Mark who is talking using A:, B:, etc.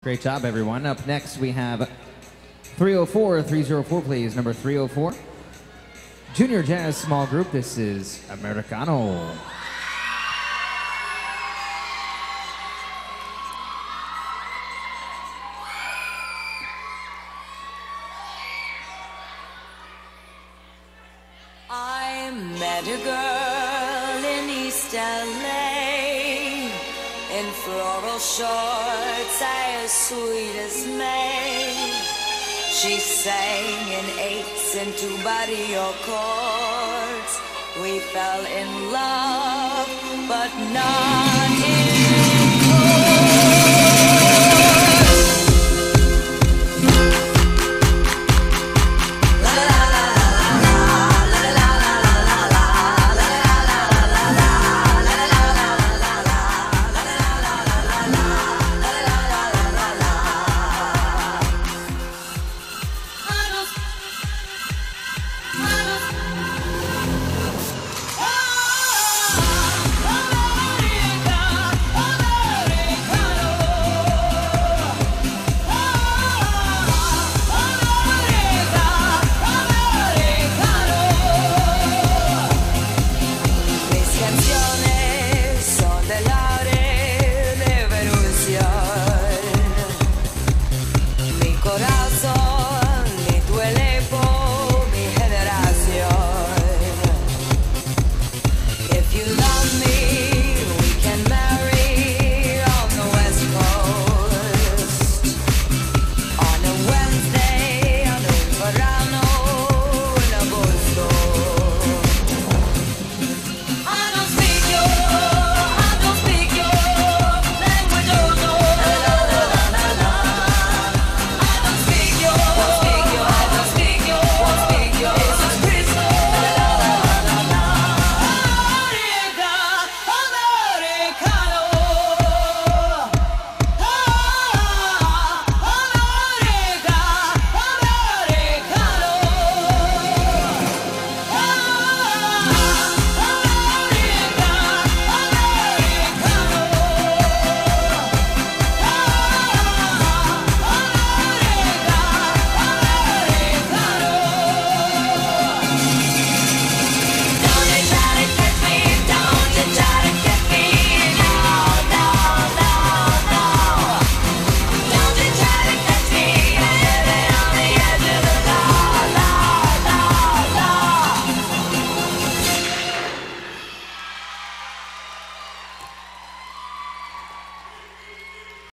A: Great job, everyone. Up next, we have 304. 304, please. Number 304. Junior Jazz Small Group. This is Americano.
B: I met a girl in East LA, in floral shorts, as sweet as May. She sang in eighths and two barrio chords. We fell in love, but not in